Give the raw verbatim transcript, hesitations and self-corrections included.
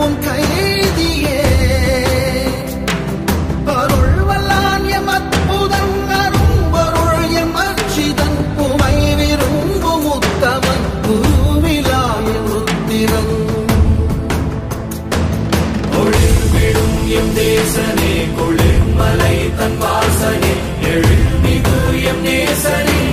உன் கைதியே அருள் வல்லான் M Arputhan அரும்பொருள் M அச்சிதன் உமை விரும்பும் உத்தமன் குருவிலாய ருத்திரன் ஒளிர்விடும் எம் தேசனே குளிர்மலை தன் வாசனே எழில்மிகு எம் நேசனே